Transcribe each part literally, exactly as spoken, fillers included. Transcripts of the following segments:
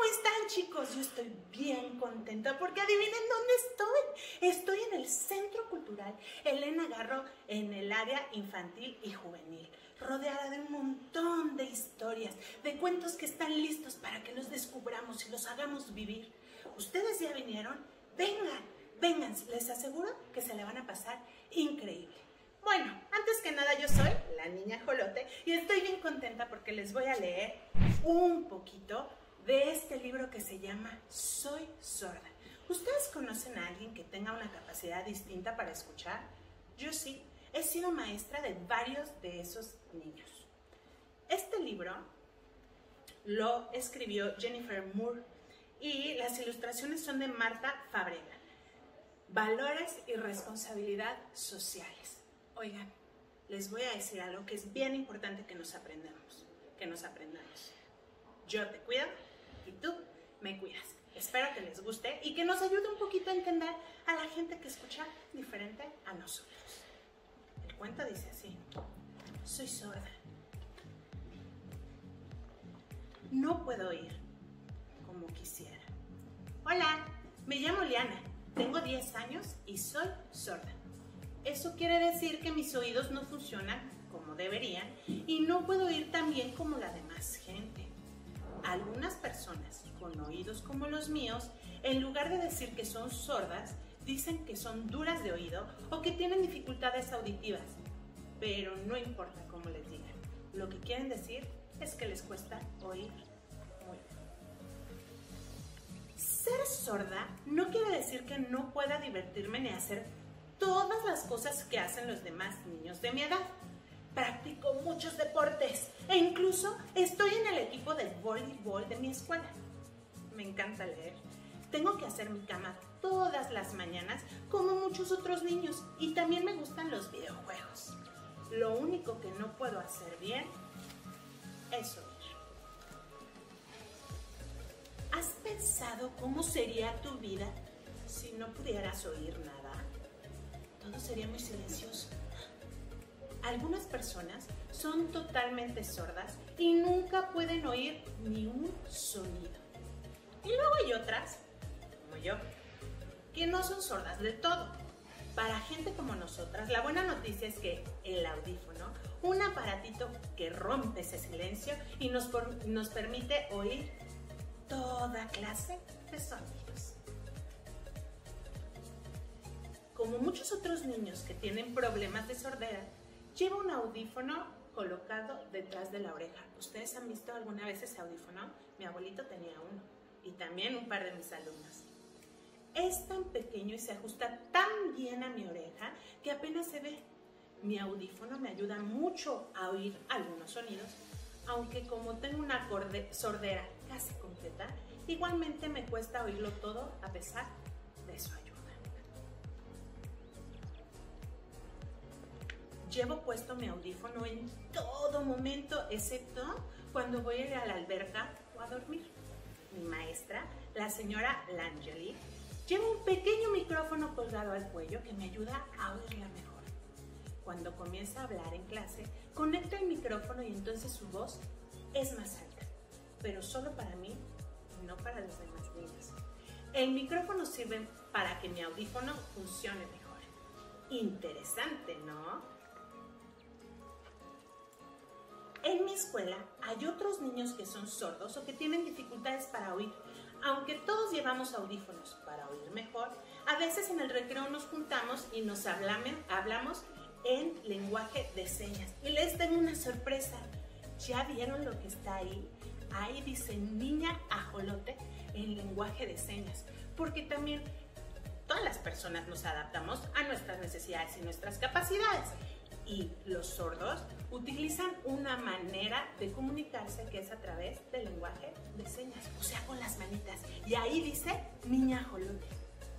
están, chicos? Yo estoy bien contenta porque adivinen dónde estoy. Estoy en el Centro Cultural Elena Garro, en el área infantil y juvenil, rodeada de un montón de historias, de cuentos que están listos para que los descubramos y los hagamos vivir. ¿Ustedes ya vinieron? Vengan, vengan, les aseguro que se la van a pasar increíble. Bueno, antes que nada yo soy la niña Ajolote y estoy bien contenta porque les voy a leer un poquito de este libro que se llama Soy sorda. ¿Ustedes conocen a alguien que tenga una capacidad distinta para escuchar? Yo sí, he sido maestra de varios de esos niños. Este libro lo escribió Jennifer Moore y las ilustraciones son de Marta Fábrega. Valores y responsabilidad sociales. Oigan, les voy a decir algo que es bien importante que nos aprendamos, que nos aprendamos. Yo te cuido y tú me cuidas. Espero que les guste y que nos ayude un poquito a entender a la gente que escucha diferente a nosotros. El cuento dice así: soy sorda. No puedo oír como quisiera. Hola, me llamo Liana, tengo diez años y soy sorda. Eso quiere decir que mis oídos no funcionan como deberían y no puedo oír tan bien como la demás gente. Algunas personas con oídos como los míos, en lugar de decir que son sordas, dicen que son duras de oído o que tienen dificultades auditivas. Pero no importa cómo les digan, lo que quieren decir es que les cuesta oír muy bien. Ser sorda no quiere decir que no pueda divertirme ni hacer todas las cosas que hacen los demás niños de mi edad. Practico muchos deportes e incluso estoy en el equipo de voleibol de mi escuela. Me encanta leer. Tengo que hacer mi cama todas las mañanas como muchos otros niños y también me gustan los videojuegos. Lo único que no puedo hacer bien es oír. ¿Has pensado cómo sería tu vida si no pudieras oír nada? Todo sería muy silencioso. Algunas personas son totalmente sordas y nunca pueden oír ni un sonido. Y luego hay otras, como yo, que no son sordas del todo. Para gente como nosotras, la buena noticia es que el audífono, un aparatito que rompe ese silencio y nos, por, nos permite oír toda clase de sonidos. Como muchos otros niños que tienen problemas de sordera, lleva un audífono colocado detrás de la oreja. ¿Ustedes han visto alguna vez ese audífono? Mi abuelito tenía uno y también un par de mis alumnos. Es tan pequeño y se ajusta tan bien a mi oreja que apenas se ve. Mi audífono me ayuda mucho a oír algunos sonidos, aunque como tengo una sordera casi completa, igualmente me cuesta oírlo todo a pesar de su ayuda. Llevo puesto mi audífono en todo momento, excepto cuando voy a ir a la alberca o a dormir. Mi maestra, la señora Langeli, lleva un pequeño micrófono colgado al cuello que me ayuda a oírla mejor. Cuando comienza a hablar en clase, conecta el micrófono y entonces su voz es más alta, pero solo para mí y no para los demás niños. El micrófono sirve para que mi audífono funcione mejor. Interesante, ¿no? En mi escuela hay otros niños que son sordos o que tienen dificultades para oír. Aunque todos llevamos audífonos para oír mejor, a veces en el recreo nos juntamos y nos hablamos en lenguaje de señas. Y les tengo una sorpresa. ¿Ya vieron lo que está ahí? Ahí dice niña Ajolote en lenguaje de señas. Porque también todas las personas nos adaptamos a nuestras necesidades y nuestras capacidades. Y los sordos utilizan una manera de comunicarse que es a través del lenguaje de señas, o sea, con las manitas. Y ahí dice niña Ajolote.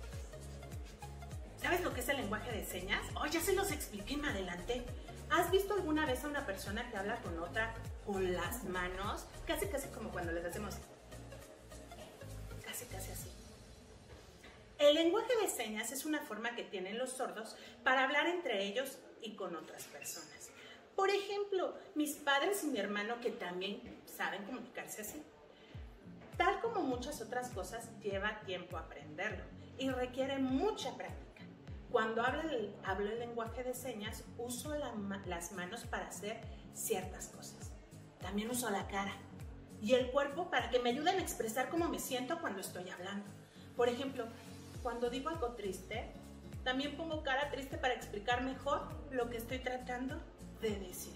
¿Sabes lo que es el lenguaje de señas? Oh, ya se los expliqué, me adelanté. ¿Has visto alguna vez a una persona que habla con otra con las manos? Casi, casi como cuando les hacemos. Casi, casi así. El lenguaje de señas es una forma que tienen los sordos para hablar entre ellos y con otras personas. Por ejemplo, mis padres y mi hermano, que también saben comunicarse así. Tal como muchas otras cosas, lleva tiempo aprenderlo y requiere mucha práctica. Cuando hablo el, hablo el lenguaje de señas, uso la, las manos para hacer ciertas cosas. También uso la cara y el cuerpo para que me ayuden a expresar cómo me siento cuando estoy hablando. Por ejemplo, cuando digo algo triste, también pongo cara triste para explicar mejor lo que estoy tratando de decir.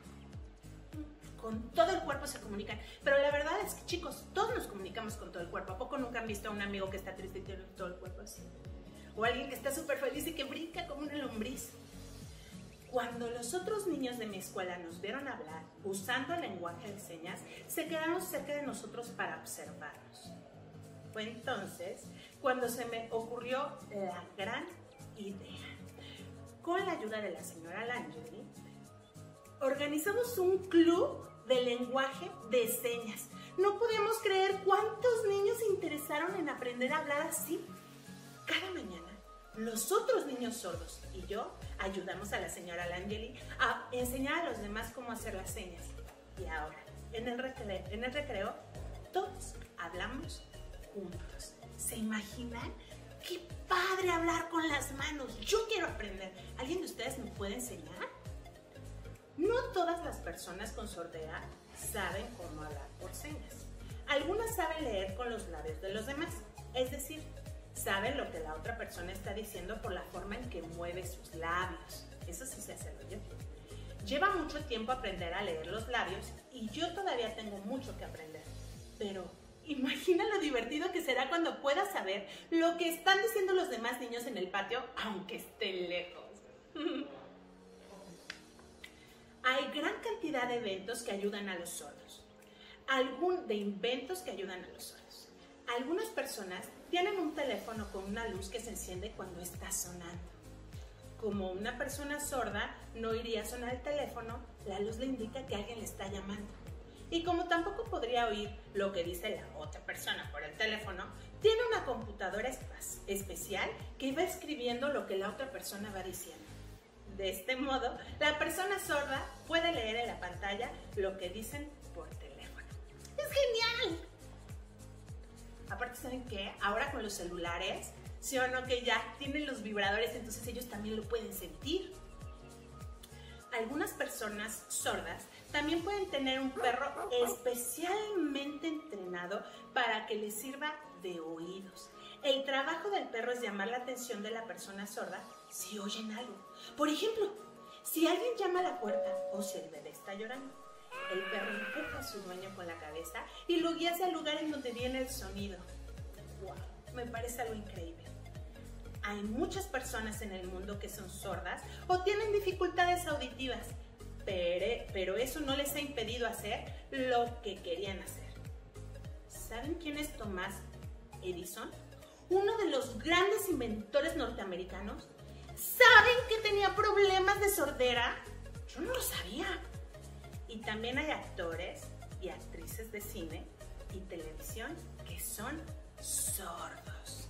Con todo el cuerpo se comunican, pero la verdad es que, chicos, todos nos comunicamos con todo el cuerpo. ¿A poco nunca han visto a un amigo que está triste y tiene todo el cuerpo así? O alguien que está súper feliz y que brinca como una lombriz. Cuando los otros niños de mi escuela nos vieron hablar usando el lenguaje de señas, se quedaron cerca de nosotros para observarnos. Fue entonces cuando se me ocurrió la gran idea. Con la ayuda de la señora Langeli, organizamos un club de lenguaje de señas. No podíamos creer cuántos niños se interesaron en aprender a hablar así. Cada mañana, los otros niños sordos y yo ayudamos a la señora Langeli a enseñar a los demás cómo hacer las señas. Y ahora, en el recreo, en el recreo todos hablamos juntos. ¿Se imaginan? ¡Qué padre hablar con las manos! Yo quiero aprender. ¿Alguien de ustedes me puede enseñar? No todas las personas con sordera saben cómo hablar por señas. Algunas saben leer con los labios de los demás, es decir, saben lo que la otra persona está diciendo por la forma en que mueve sus labios. Eso sí sé hacerlo yo. Lleva mucho tiempo aprender a leer los labios y yo todavía tengo mucho que aprender. Pero imagina lo divertido que será cuando puedas saber lo que están diciendo los demás niños en el patio, aunque estén lejos. Hay gran cantidad de eventos que ayudan a los sordos. Algún de inventos que ayudan a los sordos. Algunas personas tienen un teléfono con una luz que se enciende cuando está sonando. Como una persona sorda no iría a sonar el teléfono, la luz le indica que alguien le está llamando. Y como tampoco podría oír lo que dice la otra persona por el teléfono, tiene una computadora especial que va escribiendo lo que la otra persona va diciendo. De este modo, la persona sorda puede leer en la pantalla lo que dicen por teléfono. ¡Es genial! Aparte, ¿saben qué? Ahora con los celulares, ¿sí o no? Que ya tienen los vibradores, entonces ellos también lo pueden sentir. Algunas personas sordas también pueden tener un perro especialmente entrenado para que les sirva de oídos. El trabajo del perro es llamar la atención de la persona sorda si oyen algo. Por ejemplo, si alguien llama a la puerta o si el bebé está llorando, el perro empuja a su dueño con la cabeza y lo guía hacia el lugar en donde viene el sonido. ¡Wow! Me parece algo increíble. Hay muchas personas en el mundo que son sordas o tienen dificultades auditivas, pero, pero eso no les ha impedido hacer lo que querían hacer. ¿Saben quién es Thomas Edison? Uno de los grandes inventores norteamericanos. ¿Saben que tenía problemas de sordera? Yo no lo sabía. Y también hay actores y actrices de cine y televisión que son sordos.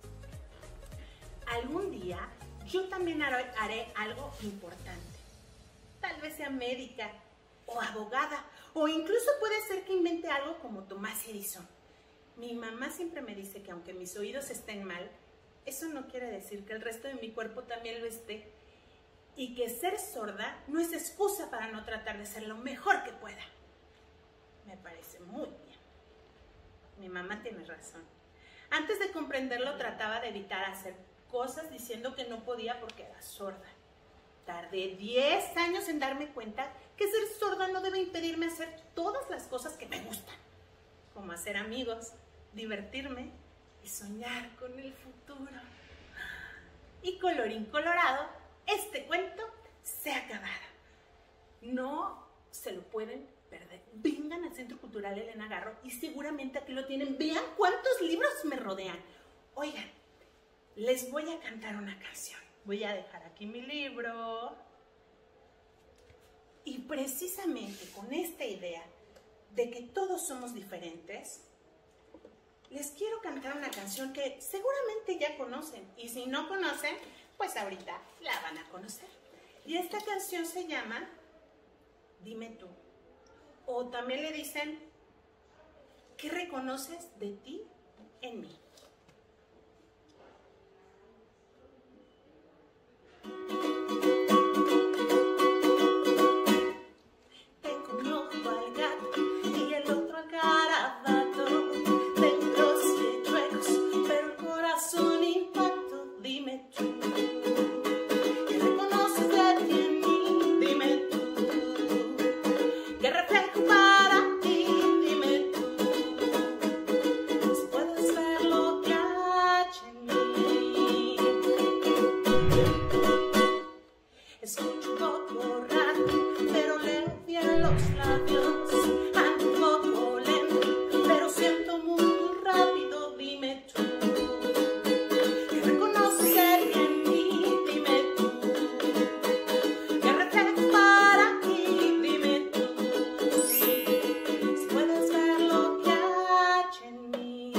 Algún día yo también haré, haré algo importante. Tal vez sea médica o abogada, o incluso puede ser que invente algo como Thomas Edison. Mi mamá siempre me dice que aunque mis oídos estén mal, eso no quiere decir que el resto de mi cuerpo también lo esté. Y que ser sorda no es excusa para no tratar de ser lo mejor que pueda. Me parece muy bien. Mi mamá tiene razón. Antes de comprenderlo, trataba de evitar hacer cosas diciendo que no podía porque era sorda. Tardé diez años en darme cuenta que ser sorda no debe impedirme hacer todas las cosas que me gustan, como hacer amigos, divertirme y soñar con el futuro. Y colorín colorado, este cuento se ha acabado. No se lo pueden perder. Vengan al Centro Cultural Elena Garro y seguramente aquí lo tienen. Vean cuántos libros me rodean. Oigan, les voy a cantar una canción. Voy a dejar aquí mi libro. Y precisamente con esta idea de que todos somos diferentes, les quiero cantar una canción que seguramente ya conocen. Y si no conocen, pues ahorita la van a conocer. Y esta canción se llama Dime tú. O también le dicen ¿Qué reconoces de ti en mí? Tengo un ojo al gato y el otro al garabato. Tengo los pies chuecos, pero el corazón intacto. Dime tú, ¿qué reconoces de ti en mí? Dime tú, ¿qué reflejo para ti? Dime tú, si puedes ver lo que hay en mí. Escucho un poco raro, pero leo bien los labios. Ando un poco lento, pero siento muy rápido. Dime tú, ¿qué reconoces de ti en mí? Dime tú, ¿qué reflejo para ti? Dime tú, si puedes ver lo que hay en mí.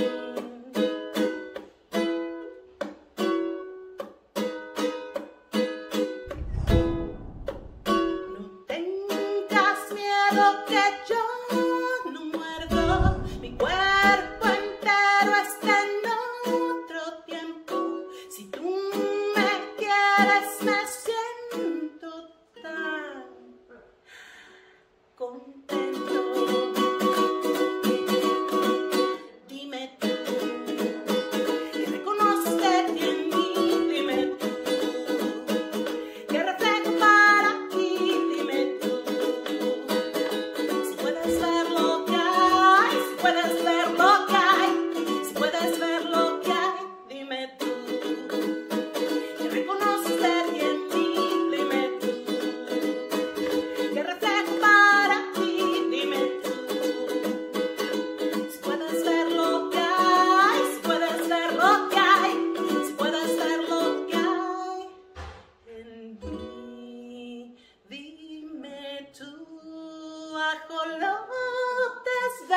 No tengas miedo que yo no muerdo, mi cuerpo entero está en otro tiempo. Si tú me quieres me siento tan contento. Dime tú, ¿qué reconoces de ti en mí? Dime tú, ¿qué reflejo para ti? Dime tú, si puedes ver lo que hay, si puedes ver lo que hay, si puedes ver lo que hay. Dime tú, ¿qué reconoces de ti en mí? Dime tú, ¿qué reflejo para ti? Dime tú, si puedes ver lo que hay, si puedes ver lo que hay, si puedes ver lo que hay en mí. Dime tú, ajolotes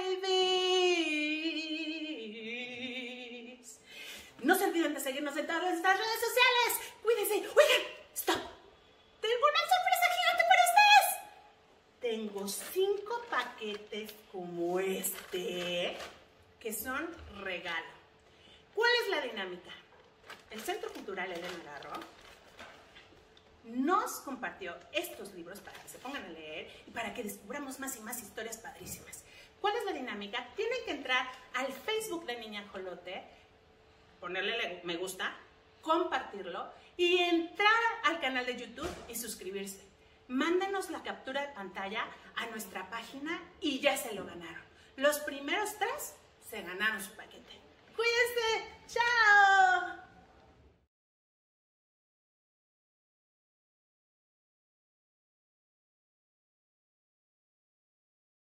babies. No se olviden de seguirnos en todas nuestras redes sociales. Cuídense. Oigan, stop. Tengo una sorpresa gigante para ustedes. Tengo cinco paquetes como este que son regalo. ¿Cuál es la dinámica? El Centro Cultural Elena Garro nos compartió estos libros para que se pongan a leer y para que descubramos más y más historias padrísimas. ¿Cuál es la dinámica? Tienen que entrar al Facebook de Niña Ajolote, ponerle me gusta, compartirlo y entrar al canal de YouTube y suscribirse. Mándenos la captura de pantalla a nuestra página y ya se lo ganaron. Los primeros tres se ganaron su paquete.